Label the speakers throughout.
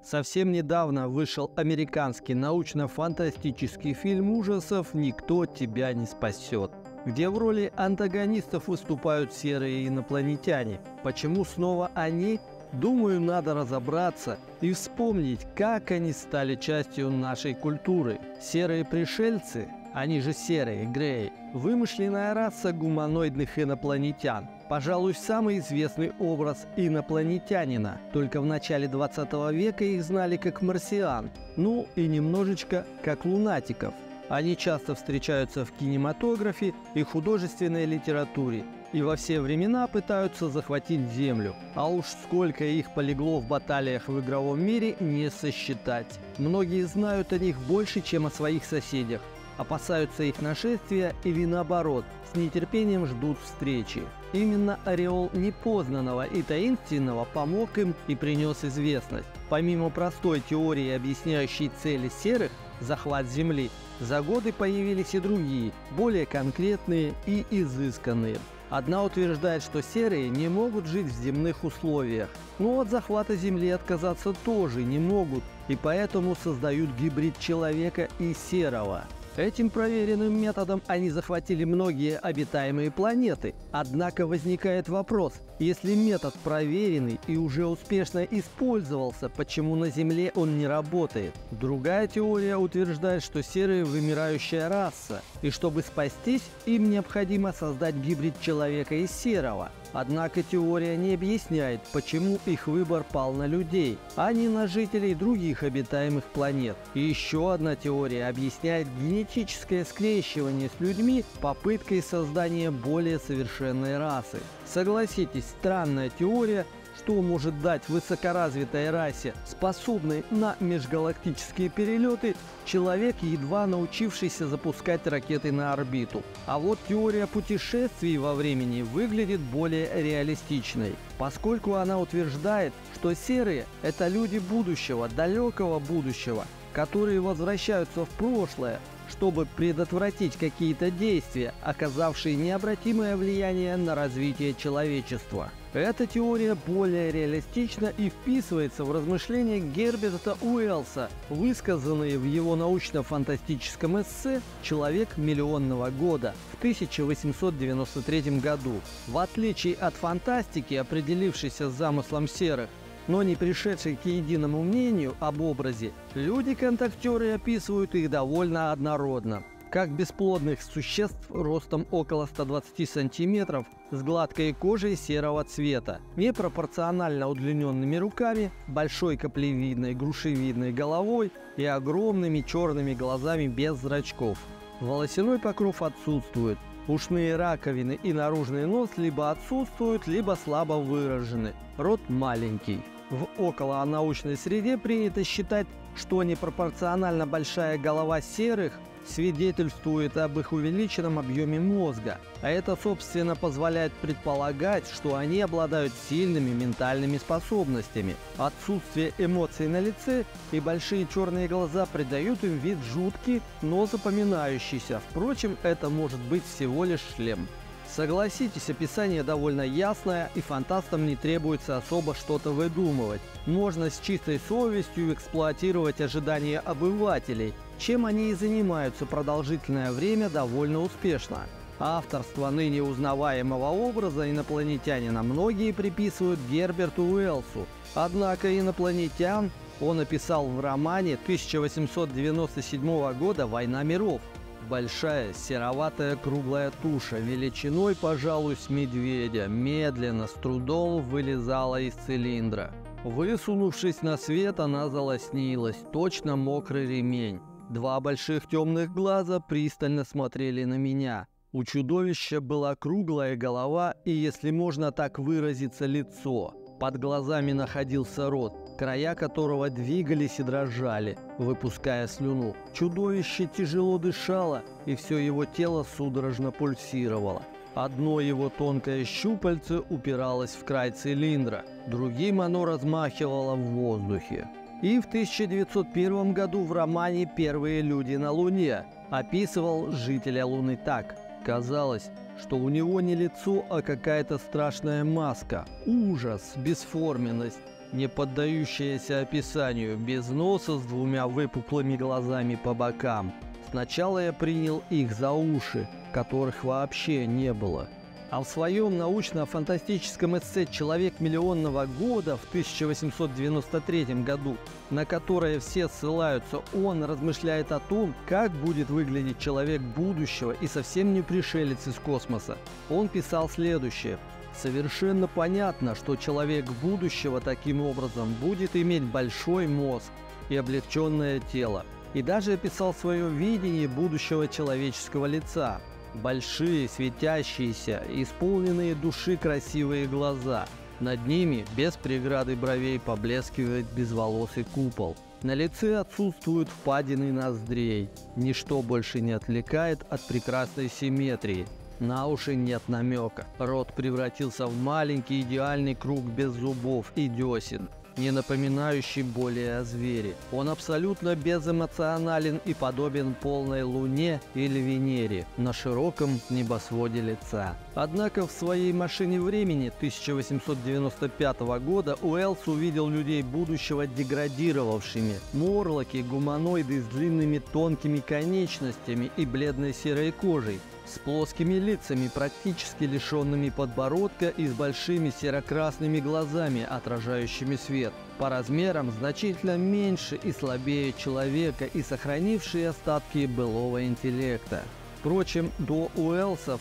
Speaker 1: Совсем недавно вышел американский научно-фантастический фильм ужасов «Никто тебя не спасет», где в роли антагонистов выступают серые инопланетяне. Почему снова они? Думаю, надо разобраться и вспомнить, как они стали частью нашей культуры. Серые пришельцы, они же серые, греи, вымышленная раса гуманоидных инопланетян. Пожалуй, самый известный образ инопланетянина. Только в начале 20 века их знали как марсиан, ну и немножечко как лунатиков. Они часто встречаются в кинематографе и художественной литературе, и во все времена пытаются захватить Землю. А уж сколько их полегло в баталиях в игровом мире, не сосчитать. Многие знают о них больше, чем о своих соседях, опасаются их нашествия или наоборот, с нетерпением ждут встречи. Именно ореол непознанного и таинственного помог им и принес известность. Помимо простой теории, объясняющей цели серых – захват Земли, за годы появились и другие, более конкретные и изысканные. Одна утверждает, что серые не могут жить в земных условиях, но от захвата Земли отказаться тоже не могут, и поэтому создают гибрид человека и серого. Этим проверенным методом они захватили многие обитаемые планеты. Однако возникает вопрос, если метод проверенный и уже успешно использовался, почему на Земле он не работает? Другая теория утверждает, что серые вымирающая раса, и чтобы спастись, им необходимо создать гибрид человека и серого. Однако теория не объясняет, почему их выбор пал на людей, а не на жителей других обитаемых планет. И еще одна теория объясняет генетическое скрещивание с людьми попыткой создания более совершенной расы. Согласитесь, странная теория, что может дать высокоразвитой расе, способной на межгалактические перелеты, человек, едва научившийся запускать ракеты на орбиту. А вот теория путешествий во времени выглядит более реалистичной, поскольку она утверждает, что серые – это люди будущего, далекого будущего, которые возвращаются в прошлое, чтобы предотвратить какие-то действия, оказавшие необратимое влияние на развитие человечества. Эта теория более реалистична и вписывается в размышления Герберта Уэллса, высказанные в его научно-фантастическом эссе «Человек миллионного года» в 1893 году. В отличие от фантастики, определившейся с замыслом серых, но не пришедшей к единому мнению об образе, люди-контактеры описывают их довольно однородно. Как бесплодных существ ростом около 120 сантиметров с гладкой кожей серого цвета, непропорционально удлиненными руками, большой каплевидной грушевидной головой и огромными черными глазами без зрачков. Волосяной покров отсутствует. Ушные раковины и наружный нос либо отсутствуют, либо слабо выражены. Рот маленький. В околонаучной среде принято считать, что непропорционально большая голова серых свидетельствует об их увеличенном объеме мозга, а это, собственно, позволяет предполагать, что они обладают сильными ментальными способностями. Отсутствие эмоций на лице и большие черные глаза придают им вид жуткий, но запоминающийся. Впрочем, это может быть всего лишь шлем. Согласитесь, описание довольно ясное, и фантастам не требуется особо что-то выдумывать. Можно с чистой совестью эксплуатировать ожидания обывателей, чем они и занимаются продолжительное время довольно успешно. Авторство ныне узнаваемого образа инопланетянина многие приписывают Герберту Уэллсу. Однако инопланетян он описал в романе 1897 года «Война миров». Большая сероватая круглая туша, величиной, пожалуй, с медведя, медленно, с трудом вылезала из цилиндра. Высунувшись на свет, она залоснилась, точно мокрый ремень. Два больших темных глаза пристально смотрели на меня. У чудовища была круглая голова и, если можно так выразиться, лицо. Под глазами находился рот, края которого двигались и дрожали, выпуская слюну. Чудовище тяжело дышало, и все его тело судорожно пульсировало. Одно его тонкое щупальце упиралось в край цилиндра, другим оно размахивало в воздухе. И в 1901 году в романе «Первые люди на Луне» описывал жителя Луны так. Казалось, что у него не лицо, а какая-то страшная маска, ужас, бесформенность. не поддающаяся описанию, без носа с двумя выпуклыми глазами по бокам. Сначала я принял их за уши, которых вообще не было. А в своем научно-фантастическом эссе «Человек миллионного года» в 1893 году, на которое все ссылаются, он размышляет о том, как будет выглядеть человек будущего и совсем не пришелец из космоса. Он писал следующее. Совершенно понятно, что человек будущего таким образом будет иметь большой мозг и облегченное тело. И даже описал свое видение будущего человеческого лица. Большие, светящиеся, исполненные души красивые глаза. Над ними, без преграды бровей, поблескивает безволосый купол. На лице отсутствуют впадины ноздрей. Ничто больше не отвлекает от прекрасной симметрии. На уши нет намека. Рот превратился в маленький идеальный круг без зубов и десен, не напоминающий более о звере. Он абсолютно безэмоционален и подобен полной Луне или Венере на широком небосводе лица. Однако в своей «Машине времени» 1895 года Уэллс увидел людей будущего деградировавшими. Морлоки, гуманоиды с длинными тонкими конечностями и бледной серой кожей, с плоскими лицами, практически лишенными подбородка и с большими серо-красными глазами, отражающими свет, по размерам значительно меньше и слабее человека и сохранившие остатки былого интеллекта. Впрочем, до Уэллса в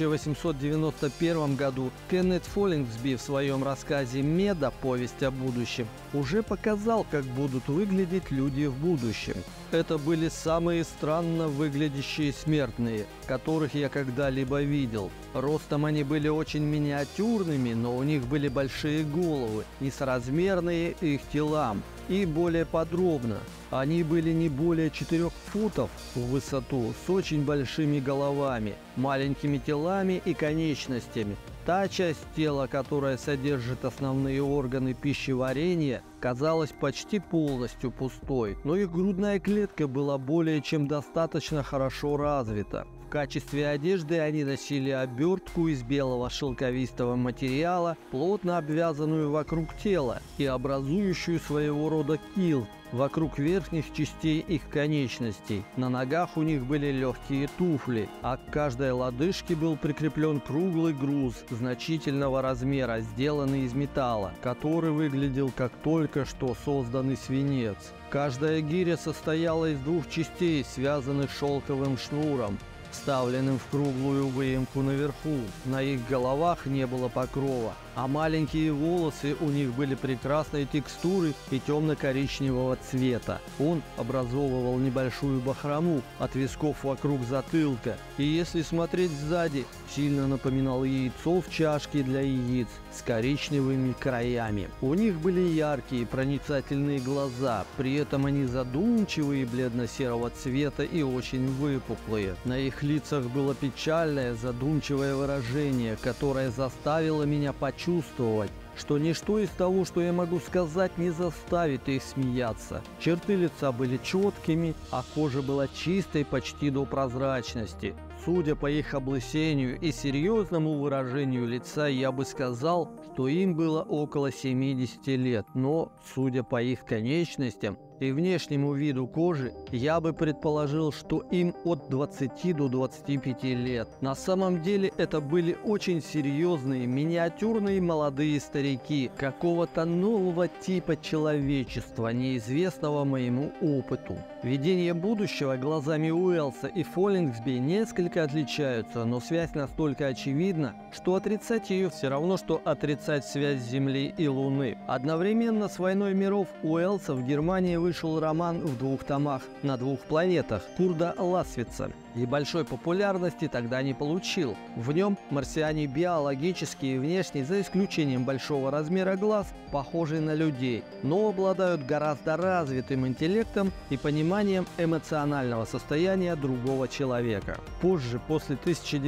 Speaker 1: 1891 году Кеннет Фоллингсби в своем рассказе «Меда. Повесть о будущем» уже показал, как будут выглядеть люди в будущем. Это были самые странно выглядящие смертные, которых я когда-либо видел. Ростом они были очень миниатюрными, но у них были большие головы, несоразмерные их телам, и более подробно. Они были не более 4 футов в высоту, с очень большими головами, маленькими телами и конечностями. Та часть тела, которая содержит основные органы пищеварения, казалась почти полностью пустой, но их грудная клетка была более чем достаточно хорошо развита. В качестве одежды они носили обертку из белого шелковистого материала, плотно обвязанную вокруг тела и образующую своего рода килт вокруг верхних частей их конечностей. На ногах у них были легкие туфли, а к каждой лодыжке был прикреплен круглый груз значительного размера, сделанный из металла, который выглядел как только что созданный свинец. Каждая гиря состояла из 2 частей, связанных шелковым шнуром, вставленным в круглую выемку наверху. На их головах не было покрова, а маленькие волосы у них были прекрасной текстуры и темно-коричневого цвета. Он образовывал небольшую бахрому от висков вокруг затылка, и если смотреть сзади, сильно напоминал яйцо в чашке для яиц с коричневыми краями. У них были яркие проницательные глаза, при этом они задумчивые, бледно-серого цвета и очень выпуклые. На их лицах было печальное, задумчивое выражение, которое заставило меня почувствовать, что ничто из того, что я могу сказать, не заставит их смеяться. Черты лица были четкими, а кожа была чистой почти до прозрачности. Судя по их облысению и серьезному выражению лица, я бы сказал, что им было около 70 лет, но, судя по их конечностям и внешнему виду кожи, я бы предположил, что им от 20 до 25 лет. На самом деле это были очень серьезные, миниатюрные молодые старики какого-то нового типа человечества, неизвестного моему опыту. Видение будущего глазами Уэллса и Фоллингсби несколько отличаются, но связь настолько очевидна, что отрицать ее все равно, что отрицать связь Земли и Луны. Одновременно с «Войной миров» Уэллса в Германии вышел роман в 2 томах на 2 планетах Курта Ласвица, и большой популярности тогда не получил. В нем марсиане биологически и внешне, за исключением большого размера глаз, похожи на людей, но обладают гораздо развитым интеллектом и пониманием эмоционального состояния другого человека. Позже, после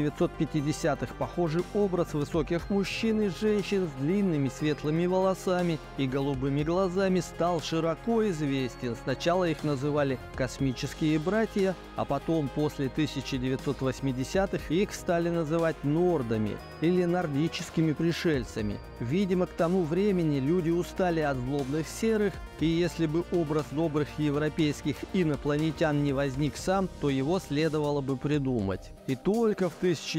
Speaker 1: 1950-х, похожий образ высоких мужчин и женщин с длинными светлыми волосами и голубыми глазами стал широко известен. Сначала их называли «космические братья», а потом, после 1980-х их стали называть нордами или нордическими пришельцами. Видимо, к тому времени люди устали от злобных серых, и если бы образ добрых европейских инопланетян не возник сам, то его следовало бы придумать. И только в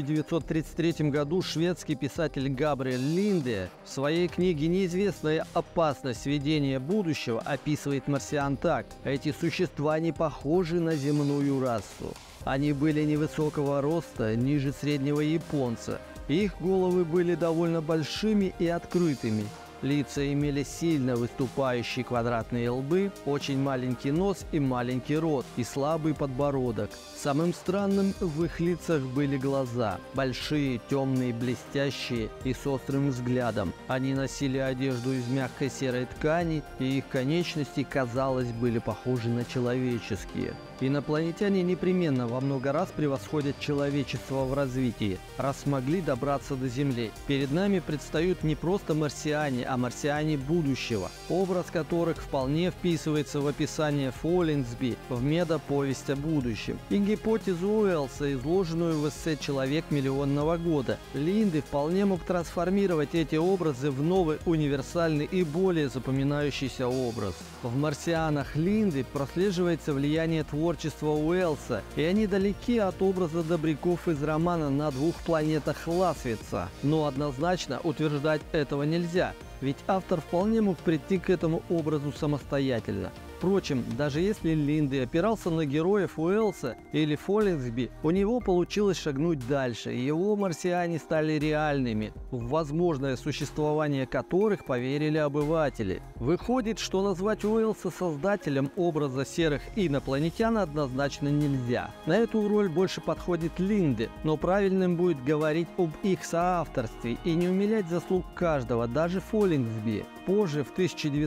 Speaker 1: 1933 году шведский писатель Габриэль Линде в своей книге «Неизвестная опасность видения будущего» описывает марсиан так: эти существа не похожи на земную расу. Они были невысокого роста, ниже среднего японца. Их головы были довольно большими и открытыми. Лица имели сильно выступающие квадратные лбы, очень маленький нос и маленький рот, и слабый подбородок. Самым странным в их лицах были глаза. Большие, темные, блестящие и с острым взглядом. Они носили одежду из мягкой серой ткани, и их конечности, казалось, были похожи на человеческие. Инопланетяне непременно во много раз превосходят человечество в развитии, раз смогли добраться до Земли. Перед нами предстают не просто марсиане, а марсиане будущего, образ которых вполне вписывается в описание Фоллинсби в «Медоповесть о будущем» и гипотезу Уэллса, изложенную в эссе «Человек миллионного года». Линде вполне мог трансформировать эти образы в новый, универсальный и более запоминающийся образ. В «Марсианах» Линде прослеживается влияние творчества Уэллса, и они далеки от образа добряков из романа «На двух планетах Ласвица». Но однозначно утверждать этого нельзя, ведь автор вполне мог прийти к этому образу самостоятельно. Впрочем, даже если Линде опирался на героев Уэллса или Фоллинсби, у него получилось шагнуть дальше, и его марсиане стали реальными, в возможное существование которых поверили обыватели. Выходит, что назвать Уэллса создателем образа серых инопланетян однозначно нельзя. На эту роль больше подходит Линде, но правильным будет говорить об их соавторстве и не умилять заслуг каждого, даже Фоллинсби. Позже, в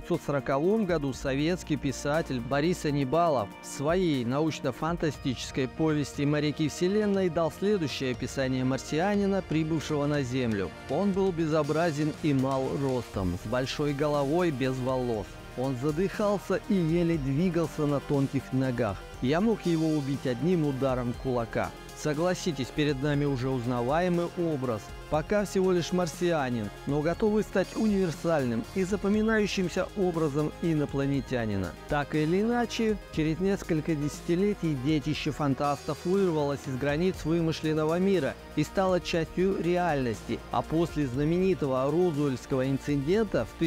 Speaker 1: 1940 году, советский писатель Борис Анибалов в своей научно-фантастической повести «Моряки Вселенной» дал следующее описание марсианина, прибывшего на Землю. Он был безобразен и мал ростом, с большой головой без волос. Он задыхался и еле двигался на тонких ногах. Я мог его убить одним ударом кулака. Согласитесь, перед нами уже узнаваемый образ. Пока всего лишь марсианин, но готовый стать универсальным и запоминающимся образом инопланетянина. Так или иначе, через несколько десятилетий детище фантастов вырвалось из границ вымышленного мира и стало частью реальности, а после знаменитого Розуэльского инцидента в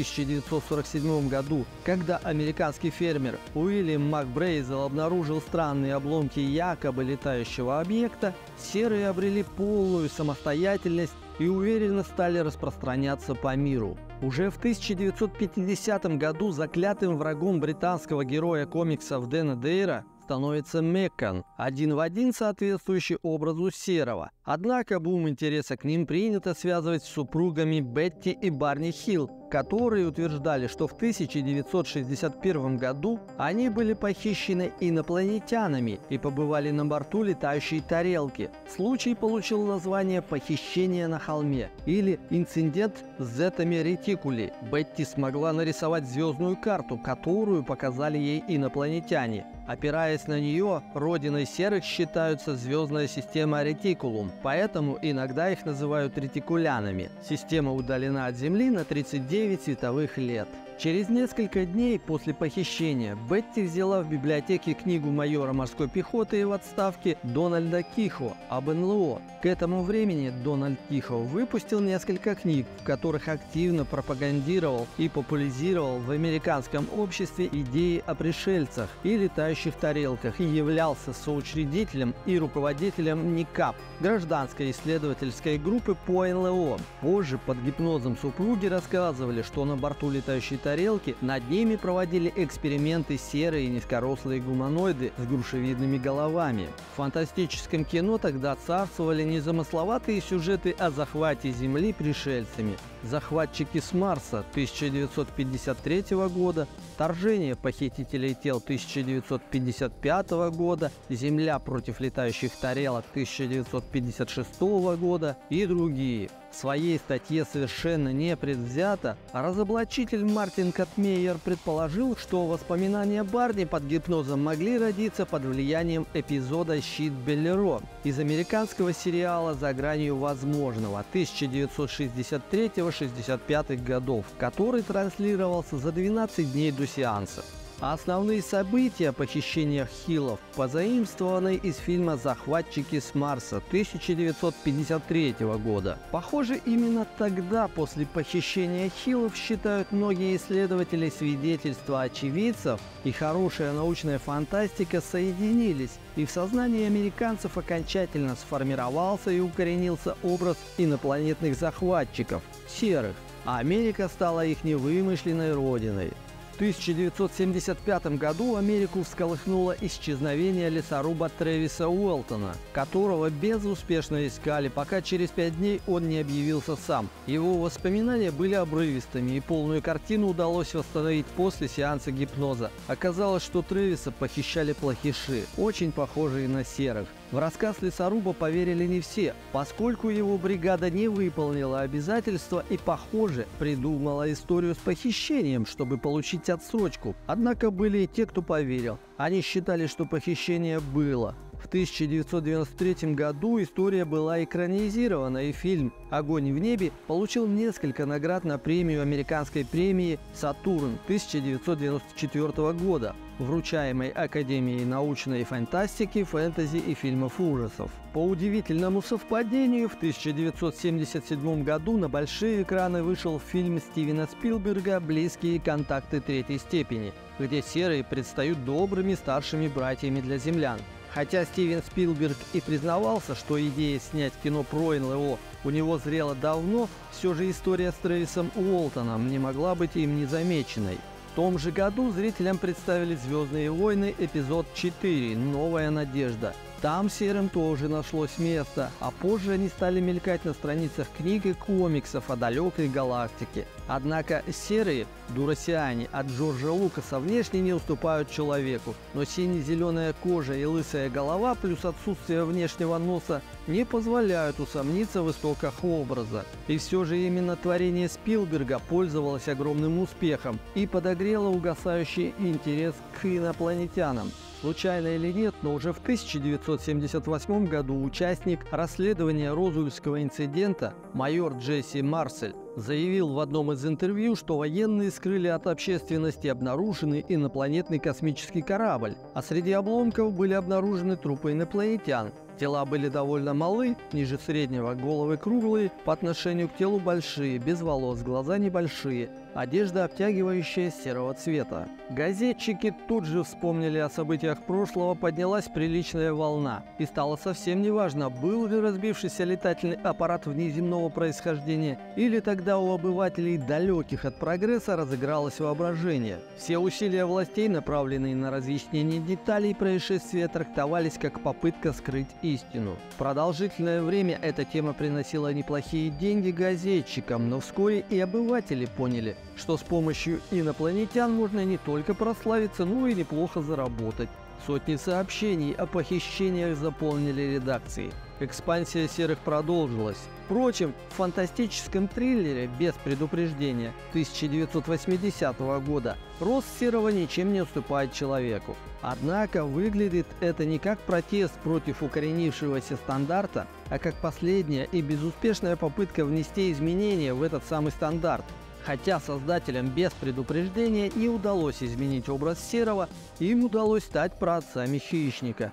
Speaker 1: 1947 году, когда американский фермер Уильям МакБрейзел обнаружил странные обломки якобы летающего объекта, серые обрели полную самостоятельность и уверенно стали распространяться по миру. Уже в 1950 году заклятым врагом британского героя комиксов Дэна Дейра становится Меккан, один в один соответствующий образу серого. Однако бум интереса к ним принято связывать с супругами Бетти и Барни Хилл, которые утверждали, что в 1961 году они были похищены инопланетянами и побывали на борту летающей тарелки. Случай получил название «Похищение на холме» или «Инцидент с зетами ретикули». Бетти смогла нарисовать звездную карту, которую показали ей инопланетяне. Опираясь на нее, родиной серых считаются звездная система Ретикулум, поэтому иногда их называют ретикулянами. Система удалена от Земли на 39 световых лет. Через несколько дней после похищения Бетти взяла в библиотеке книгу майора морской пехоты в отставке Дональда Кихо об НЛО. К этому времени Дональд Кихо выпустил несколько книг, в которых активно пропагандировал и популяризировал в американском обществе идеи о пришельцах и летающих тарелках и являлся соучредителем и руководителем НИКАП, гражданской исследовательской группы по НЛО. Позже под гипнозом супруги рассказывали, что на борту летающей тарелки над ними проводили эксперименты серые низкорослые гуманоиды с грушевидными головами. В фантастическом кино тогда царствовали незамысловатые сюжеты о захвате Земли пришельцами. «Захватчики с Марса» 1953 года, «Вторжение похитителей тел» 1955 года, «Земля против летающих тарелок» 1956 года и другие. В своей статье совершенно непредвзято разоблачитель Мартин Катмейер предположил, что воспоминания Барни под гипнозом могли родиться под влиянием эпизода «Щит Беллеро» из американского сериала «За гранью возможного» 1963-65 годов, который транслировался за 12 дней до сеанса. А основные события о похищениях Хиллов позаимствованы из фильма «Захватчики с Марса» 1953 года. Похоже, именно тогда, после похищения Хиллов, считают многие исследователи, свидетельства очевидцев и хорошая научная фантастика соединились, и в сознании американцев окончательно сформировался и укоренился образ инопланетных захватчиков – серых, а Америка стала их невымышленной родиной. В 1975 году Америку всколыхнуло исчезновение лесоруба Трэвиса Уэлтона, которого безуспешно искали, пока через 5 дней он не объявился сам. Его воспоминания были обрывистыми, и полную картину удалось восстановить после сеанса гипноза. Оказалось, что Трэвиса похищали плохиши, очень похожие на серых. В рассказ лесоруба поверили не все, поскольку его бригада не выполнила обязательства и, похоже, придумала историю с похищением, чтобы получить отсрочку. Однако были и те, кто поверил. Они считали, что похищение было. В 1993 году история была экранизирована, и фильм «Огонь в небе» получил несколько наград на премию американской премии «Сатурн» 1994 года, вручаемой Академией научной фантастики, фэнтези и фильмов ужасов. По удивительному совпадению, в 1977 году на большие экраны вышел фильм Стивена Спилберга «Близкие контакты третьей степени», где серые предстают добрыми старшими братьями для землян. Хотя Стивен Спилберг и признавался, что идея снять кино про НЛО у него зрела давно, все же история с Трэвисом Уолтоном не могла быть им незамеченной. В том же году зрителям представили «Звездные войны» эпизод 4 «Новая надежда». Там серым тоже нашлось место, а позже они стали мелькать на страницах книг и комиксов о далекой галактике. Однако серые, дуросиане от Джорджа Лукаса, внешне не уступают человеку, но сине-зеленая кожа и лысая голова плюс отсутствие внешнего носа не позволяют усомниться в истоках образа. И все же именно творение Спилберга пользовалось огромным успехом и подогрело угасающий интерес к инопланетянам. Случайно или нет, но уже в 1978 году участник расследования Розуэльского инцидента майор Джесси Марсель заявил в одном из интервью, что военные скрыли от общественности обнаруженный инопланетный космический корабль, а среди обломков были обнаружены трупы инопланетян. Тела были довольно малы, ниже среднего, головы круглые, по отношению к телу большие, без волос, глаза небольшие, одежда обтягивающая серого цвета. Газетчики тут же вспомнили о событиях прошлого, поднялась приличная волна, и стало совсем неважно, был ли разбившийся летательный аппарат внеземного происхождения, или тогда у обывателей, далеких от прогресса, разыгралось воображение. Все усилия властей, направленные на разъяснение деталей происшествия, трактовались как попытка скрыть истину. Продолжительное время эта тема приносила неплохие деньги газетчикам, но вскоре и обыватели поняли, что с помощью инопланетян можно не только прославиться, но и неплохо заработать. Сотни сообщений о похищениях заполнили редакции. Экспансия серых продолжилась. Впрочем, в фантастическом триллере «Без предупреждения» 1980 года рост серого ничем не уступает человеку. Однако выглядит это не как протест против укоренившегося стандарта, а как последняя и безуспешная попытка внести изменения в этот самый стандарт. Хотя создателям «Без предупреждения» не удалось изменить образ серого, им удалось стать праотцами «Хищника»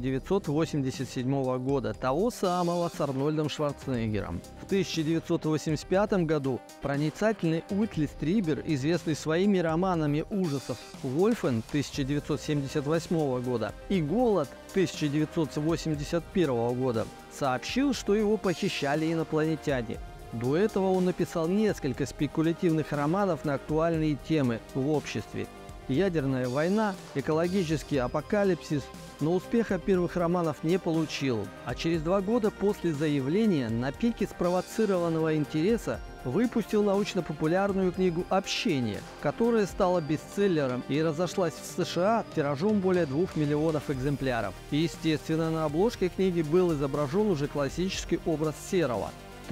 Speaker 1: 1987 года, того самого с Арнольдом Шварценеггером. В 1985 году проницательный Уитли Стрибер, известный своими романами ужасов «Вольфен» 1978 года и «Голод» 1981 года, сообщил, что его похищали инопланетяне. До этого он написал несколько спекулятивных романов на актуальные темы в обществе. Ядерная война, экологический апокалипсис, но успеха первых романов не получил. А через 2 года после заявления, на пике спровоцированного интереса, выпустил научно-популярную книгу «Общение», которая стала бестселлером и разошлась в США тиражом более 2 миллионов экземпляров. И, естественно, на обложке книги был изображен уже классический образ Серого. В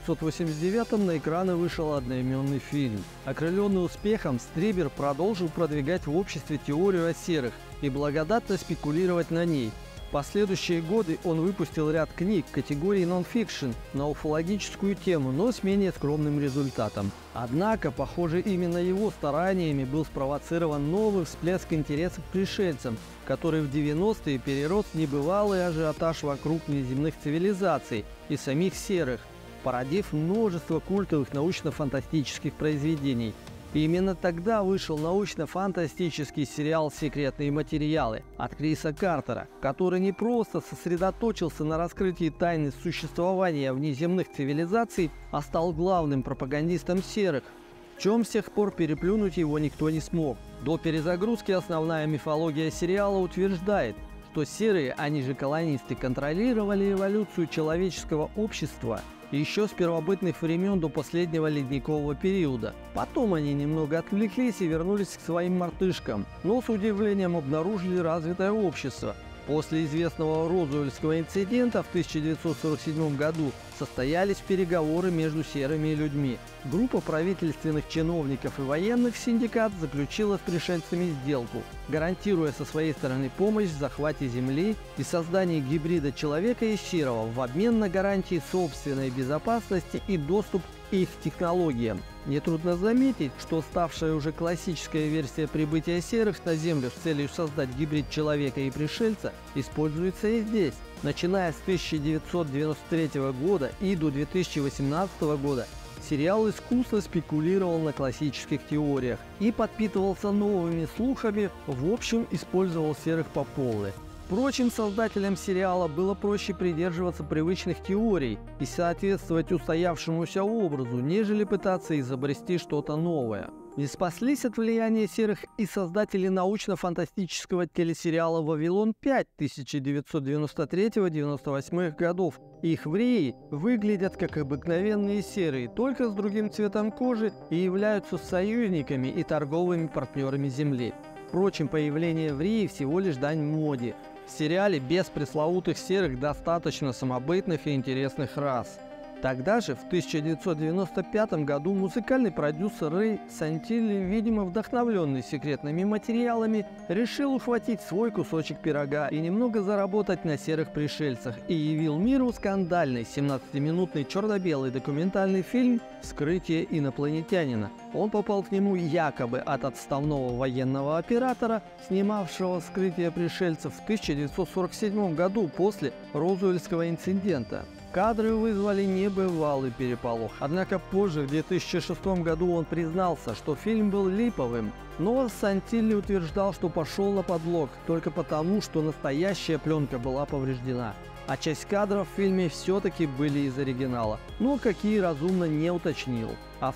Speaker 1: 1989 на экраны вышел одноименный фильм. Окрыленный успехом, Стрибер продолжил продвигать в обществе теорию о серых и благодатно спекулировать на ней. В последующие годы он выпустил ряд книг категории нон-фикшн на уфологическую тему, но с менее скромным результатом. Однако, похоже, именно его стараниями был спровоцирован новый всплеск интереса к пришельцам, который в 90-е перерос в небывалый ажиотаж вокруг внеземных цивилизаций и самих серых, породив множество культовых научно-фантастических произведений. И именно тогда вышел научно-фантастический сериал «Секретные материалы» от Криса Картера, который не просто сосредоточился на раскрытии тайны существования внеземных цивилизаций, а стал главным пропагандистом серых, в чем с тех пор переплюнуть его никто не смог. До перезагрузки основная мифология сериала утверждает, что серые, они же колонисты, контролировали эволюцию человеческого общества еще с первобытных времен до последнего ледникового периода. Потом они немного отвлеклись и вернулись к своим мартышкам, но с удивлением обнаружили развитое общество. После известного Розуэльского инцидента в 1947 году состоялись переговоры между серыми и людьми. Группа правительственных чиновников и военных синдикат заключила с пришельцами сделку, гарантируя со своей стороны помощь в захвате земли и создании гибрида человека и серого в обмен на гарантии собственной безопасности и доступ к их технологиям. Нетрудно заметить, что ставшая уже классическая версия прибытия серых на Землю с целью создать гибрид человека и пришельца используется и здесь. Начиная с 1993 года и до 2018 года сериал искусно спекулировал на классических теориях и подпитывался новыми слухами, в общем, использовал серых по полной. Впрочем, создателям сериала было проще придерживаться привычных теорий и соответствовать устоявшемуся образу, нежели пытаться изобрести что-то новое. Не спаслись от влияния серых и создатели научно-фантастического телесериала «Вавилон-5» 1993-98 годов. Их вреи выглядят как обыкновенные серые, только с другим цветом кожи, и являются союзниками и торговыми партнерами Земли. Впрочем, появление вреи всего лишь дань моде. В сериале без пресловутых серых достаточно самобытных и интересных рас. Тогда же, в 1995 году, музыкальный продюсер Рэй Сантилли, видимо вдохновленный секретными материалами, решил ухватить свой кусочек пирога и немного заработать на серых пришельцах и явил миру скандальный 17-минутный черно-белый документальный фильм «Вскрытие инопланетянина». Он попал к нему якобы от отставного военного оператора, снимавшего вскрытие пришельцев в 1947 году после Розуэльского инцидента. Кадры вызвали небывалый переполох, однако позже, в 2006 году, он признался, что фильм был липовым, но Сантилли утверждал, что пошел на подлог только потому, что настоящая пленка была повреждена, а часть кадров в фильме все-таки были из оригинала, но какие разумно не уточнил. А в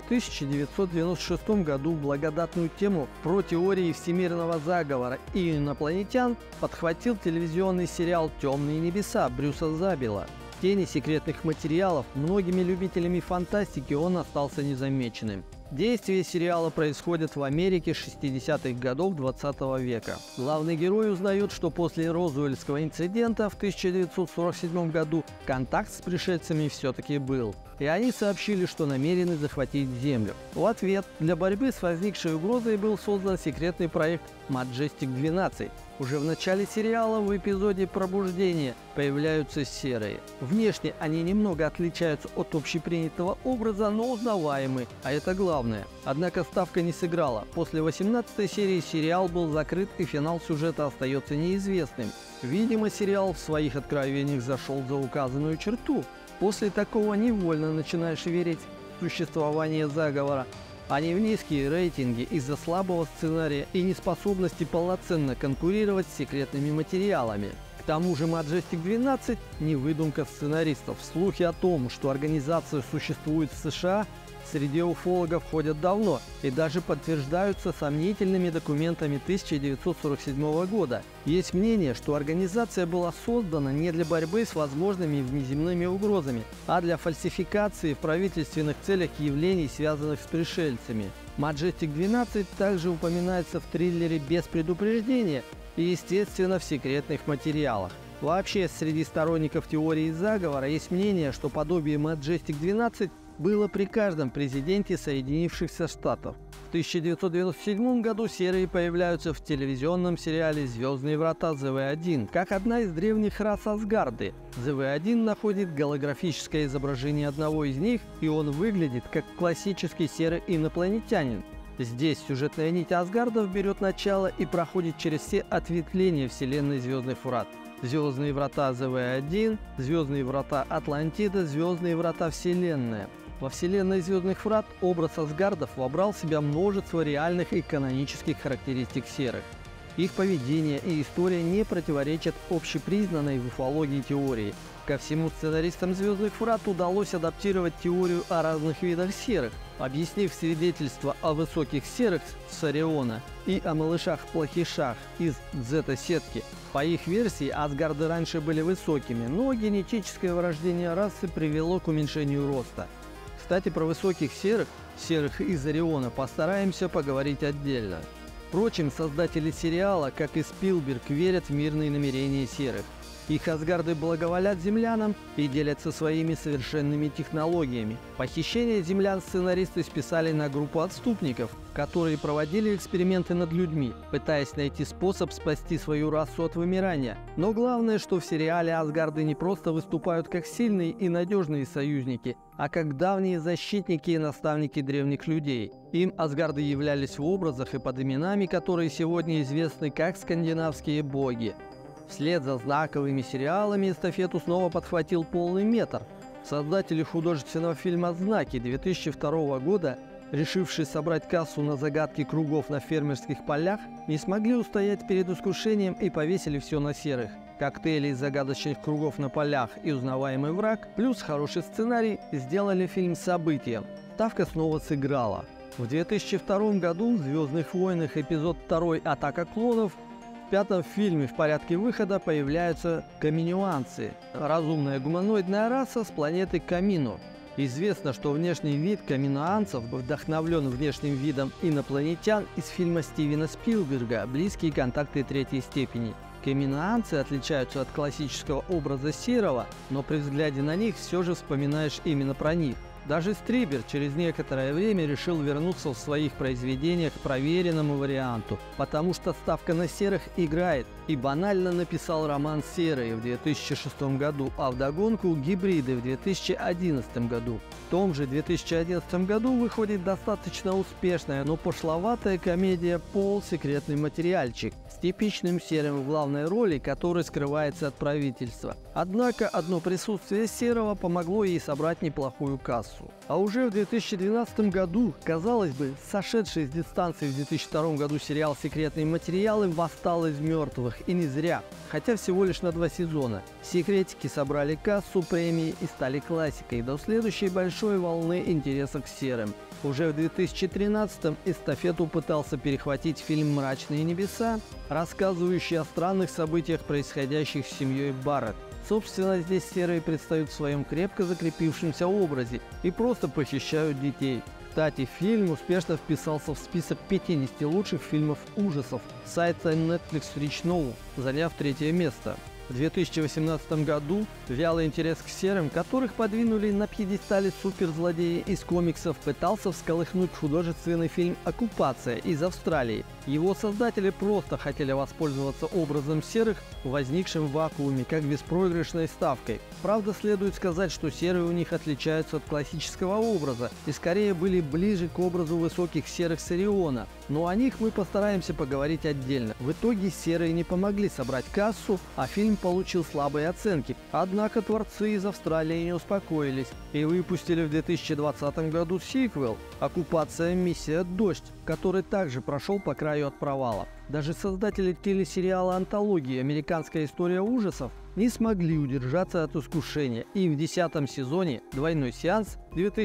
Speaker 1: 1996 году благодатную тему про теории всемирного заговора и инопланетян подхватил телевизионный сериал «Темные небеса» Брюса Заббела. В тени секретных материалов многими любителями фантастики он остался незамеченным. Действие сериала происходит в Америке 60-х годов 20 века. Главный герой узнает, что после Розуэльского инцидента в 1947 году контакт с пришельцами все-таки был, и они сообщили, что намерены захватить Землю. В ответ для борьбы с возникшей угрозой был создан секретный проект Majestic-12. Уже в начале сериала в эпизоде «Пробуждение» появляются серые. Внешне они немного отличаются от общепринятого образа, но узнаваемы, а это главное. Однако ставка не сыграла. После 18-й серии сериал был закрыт, и финал сюжета остается неизвестным. Видимо, сериал в своих откровениях зашел за указанную черту. После такого невольно начинаешь верить в существование заговора, а не в низкие рейтинги из-за слабого сценария и неспособности полноценно конкурировать с секретными материалами. К тому же Majestic-12 не выдумка сценаристов. Слухи о том, что организация существует в США, среди уфологов ходят давно и даже подтверждаются сомнительными документами 1947 года. Есть мнение, что организация была создана не для борьбы с возможными внеземными угрозами, а для фальсификации в правительственных целях явлений, связанных с пришельцами. Majestic 12 также упоминается в триллере «Без предупреждения» и, естественно, в секретных материалах. Вообще, среди сторонников теории заговора есть мнение, что подобие Majestic 12 было при каждом президенте Соединившихся Штатов. В 1997 году серые появляются в телевизионном сериале «Звездные врата ЗВ-1» как одна из древних рас Асгарды. ЗВ-1 находит голографическое изображение одного из них, и он выглядит как классический серый инопланетянин. Здесь сюжетная нить Асгардов берет начало и проходит через все ответвления вселенной «Звездных врат». Звездные врата ЗВ-1, Звездные врата Атлантида, Звездные врата Вселенная. Во вселенной Звездных врат образ Асгардов вобрал в себя множество реальных и канонических характеристик серых. Их поведение и история не противоречат общепризнанной в уфологии теории. Ко всему, сценаристам «Звездных врат» удалось адаптировать теорию о разных видах серых, объяснив свидетельства о высоких серых с Ориона и о малышах-плохишах из Дзета-сетки. По их версии, Асгарды раньше были высокими, но генетическое вырождение расы привело к уменьшению роста. Кстати, про высоких серых из Ориона, постараемся поговорить отдельно. Впрочем, создатели сериала, как и Спилберг, верят в мирные намерения серых. Их Асгарды благоволят землянам и делятся своими совершенными технологиями. Похищение землян сценаристы списали на группу отступников, которые проводили эксперименты над людьми, пытаясь найти способ спасти свою расу от вымирания. Но главное, что в сериале Асгарды не просто выступают как сильные и надежные союзники, а как давние защитники и наставники древних людей. Им Асгарды являлись в образах и под именами, которые сегодня известны как скандинавские боги. Вслед за знаковыми сериалами эстафету снова подхватил «Полный метр». Создатели художественного фильма «Знаки» 2002 года, решившие собрать кассу на загадки кругов на фермерских полях, не смогли устоять перед искушением и повесили все на серых. Коктейли из загадочных кругов на полях и узнаваемый враг, плюс хороший сценарий, сделали фильм событием. Ставка снова сыграла. В 2002 году в «Звездных войнах» эпизод 2 «Атака клонов» в пятом фильме в порядке выхода появляются каминуанцы – разумная гуманоидная раса с планеты Камино. Известно, что внешний вид каминуанцев вдохновлен внешним видом инопланетян из фильма Стивена Спилберга «Близкие контакты третьей степени». Каминуанцы отличаются от классического образа серого, но при взгляде на них все же вспоминаешь именно про них. Даже Стрибер через некоторое время решил вернуться в своих произведениях к проверенному варианту, потому что ставка на серых играет, и банально написал роман «Серые» в 2006 году, а вдогонку «Гибриды» в 2011 году. В том же 2011 году выходит достаточно успешная, но пошловатая комедия «Пол. Секретный материальчик» с типичным серым в главной роли, который скрывается от правительства. Однако одно присутствие серого помогло ей собрать неплохую кассу. А уже в 2012 году, казалось бы, сошедший с дистанции в 2002 году сериал «Секретные материалы» восстал из мертвых, и не зря, хотя всего лишь на 2 сезона. Секретики собрали кассу, премии и стали классикой до следующей большой волны интереса к серым. Уже в 2013-м эстафету пытался перехватить фильм «Мрачные небеса», рассказывающий о странных событиях, происходящих с семьей Барретт. Собственно, здесь серые предстают в своем крепко закрепившемся образе и просто похищают детей. Кстати, фильм успешно вписался в список 50 лучших фильмов ужасов сайта Netflix Rich Now, заняв 3-е место. В 2018 году вялый интерес к серым, которых подвинули на пьедестале суперзлодеи из комиксов, пытался всколыхнуть художественный фильм «Оккупация» из Австралии. Его создатели просто хотели воспользоваться образом серых, возникшим в вакууме, как беспроигрышной ставкой. Правда, следует сказать, что серые у них отличаются от классического образа и скорее были ближе к образу высоких серых с Ориона, но о них мы постараемся поговорить отдельно. В итоге серые не помогли собрать кассу, а фильм получил слабые оценки. Однако творцы из Австралии не успокоились и выпустили в 2020 году сиквел «Оккупация. Миссия Дождь», который также прошел по крайней краю от провала. Даже создатели телесериала антологии «Американская история ужасов» не смогли удержаться от искушения, и в 10-м сезоне «Двойной сеанс»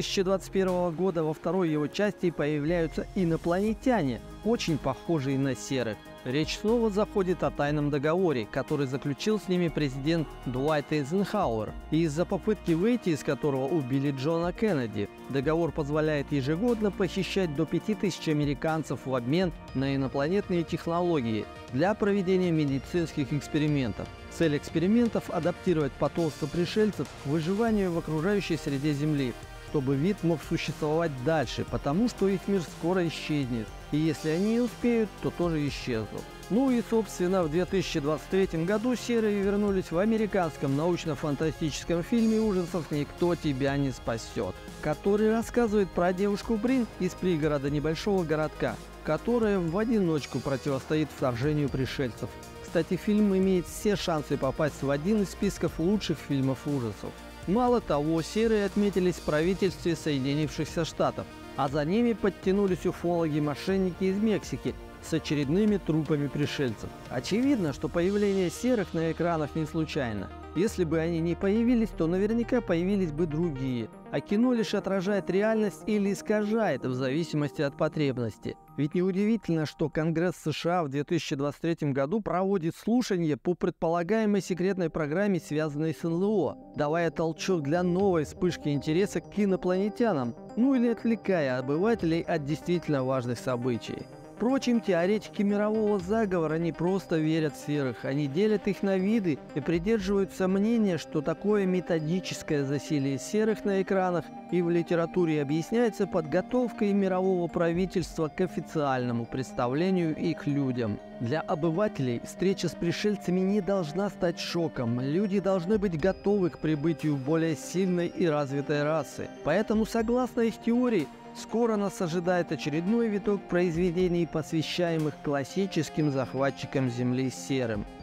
Speaker 1: 2021 года во второй его части появляются инопланетяне, очень похожие на серых. Речь снова заходит о тайном договоре, который заключил с ними президент Дуайт Эйзенхауэр, и из-за попытки выйти из которого убили Джона Кеннеди. Договор позволяет ежегодно похищать до 5000 американцев в обмен на инопланетные технологии для проведения медицинских экспериментов. Цель экспериментов – адаптировать потомство пришельцев к выживанию в окружающей среде Земли, чтобы вид мог существовать дальше, потому что их мир скоро исчезнет. И если они не успеют, то тоже исчезнут. Ну и собственно в 2023 году серые вернулись в американском научно-фантастическом фильме ужасов «Никто тебя не спасет», который рассказывает про девушку Брин из пригорода небольшого городка, которая в одиночку противостоит вторжению пришельцев. Кстати, фильм имеет все шансы попасть в один из списков лучших фильмов ужасов. Мало того, серые отметились в правительстве Соединившихся Штатов, а за ними подтянулись уфологи-мошенники из Мексики с очередными трупами пришельцев. Очевидно, что появление серых на экранах не случайно. Если бы они не появились, то наверняка появились бы другие. А кино лишь отражает реальность или искажает в зависимости от потребности. Ведь неудивительно, что Конгресс США в 2023 году проводит слушания по предполагаемой секретной программе, связанной с НЛО, давая толчок для новой вспышки интереса к инопланетянам, ну или отвлекая обывателей от действительно важных событий. Впрочем, теоретики мирового заговора не просто верят в серых, они делят их на виды и придерживаются мнения, что такое методическое засилие серых на экранах и в литературе объясняется подготовкой мирового правительства к официальному представлению их людям. Для обывателей встреча с пришельцами не должна стать шоком, люди должны быть готовы к прибытию более сильной и развитой расы. Поэтому, согласно их теории, скоро нас ожидает очередной виток произведений, посвящаемых классическим захватчикам Земли серым.